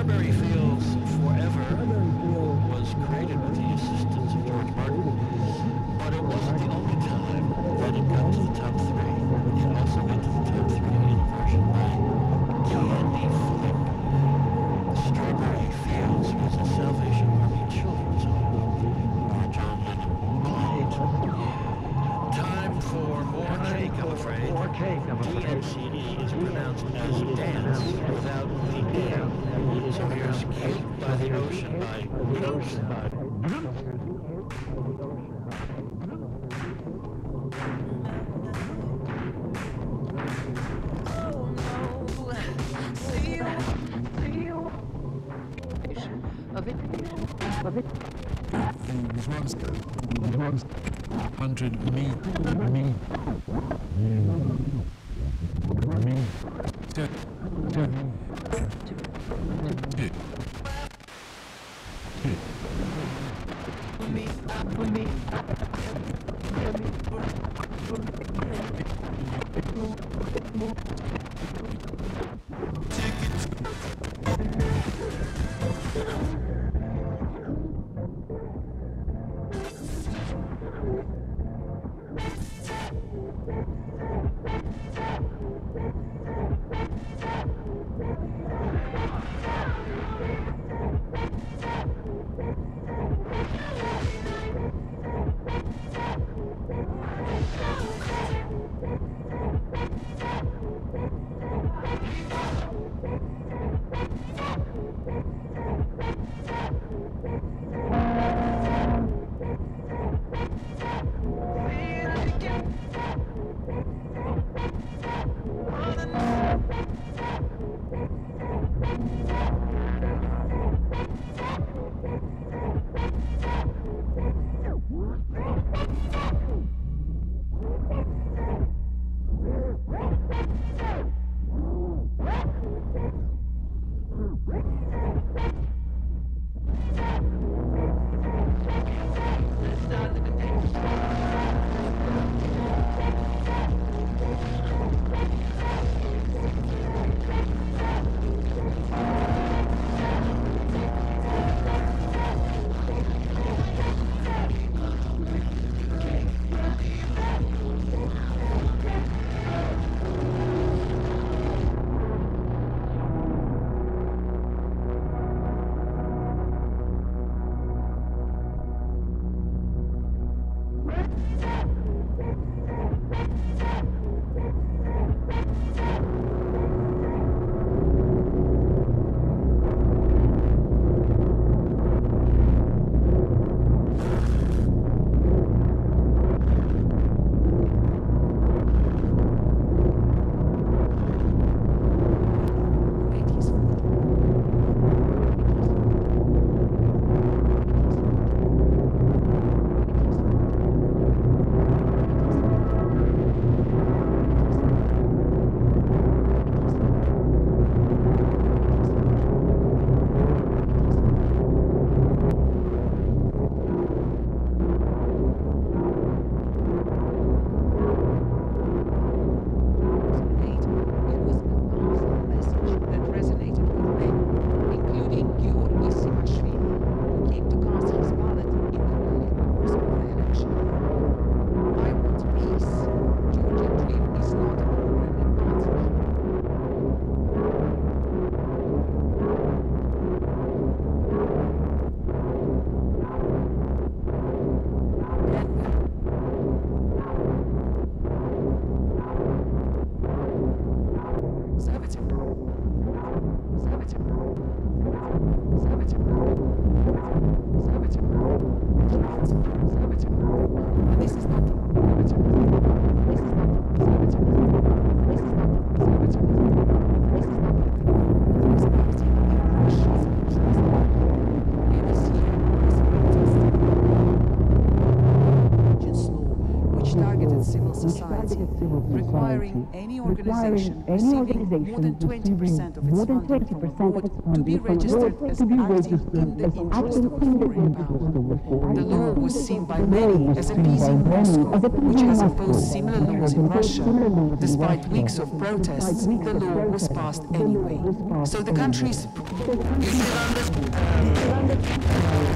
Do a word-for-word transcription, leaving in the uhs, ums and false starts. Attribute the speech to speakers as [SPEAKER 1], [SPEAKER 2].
[SPEAKER 1] Strawberry Fields Forever was created with the assistance of George Martin, but it wasn't the only time that it got to the top three. It also got to the top three in a version by Candy Flip. Strawberry Fields was a Salvation Army children's home where John Lennon played. Time for more cake, I'm afraid.
[SPEAKER 2] More cake, I'm afraid.
[SPEAKER 1] D N C E is pronounced as dance without the E. So here's Cake by the Ocean by
[SPEAKER 2] Of it, of it.
[SPEAKER 3] This one's this one's hundred me me me two two two two
[SPEAKER 2] For me, for me,
[SPEAKER 4] society, requiring any organization receiving more than twenty percent of its funding from abroad to be registered as acting in the interest of a foreign power. The law was seen by many as appeasing Moscow, which has imposed similar laws in Russia. Despite weeks of protests, the law was passed anyway. So the country's...